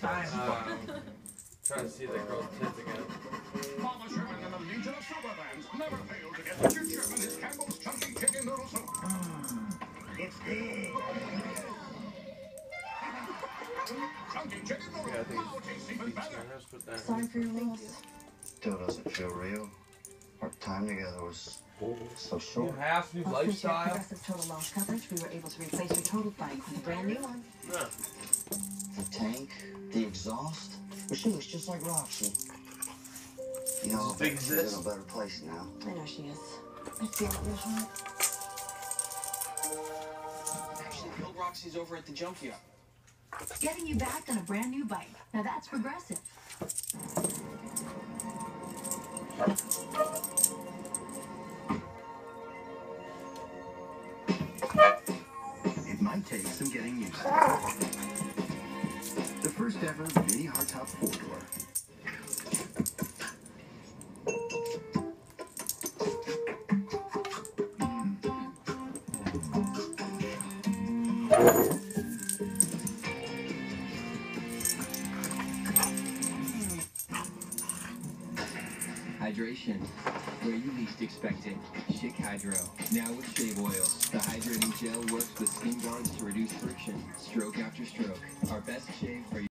time. Trying to see the girl's tits again. Mama Sherman and the Legion of Super Bands never fail to get Richard Sherman his Campbell's Chunky Chicken Noodle Soup. It's good. Chunky Chicken Noodle Yeah, I think now tastes even better. Sorry for your loss. Still doesn't feel real. Our time together was so short. New house, new lifestyle. Progressive total loss coverage, we were able to replace your total bike with a brand new one. Yeah. The tank, the exhaust. But she looks just like Roxy. You know, Big she's sis. in a better place now. I know she is. I feel it in your heart. Actually, the old Roxy's over at the junkyard. Getting you back on a brand new bike. Now that's progressive. It might take some getting used to. The first ever mini hardtop 4-door. Hydration, where you least expect it. Chic Hydro, now with shave oils. The hydrating gel works with skin guards to reduce friction, stroke after stroke. Our best shave for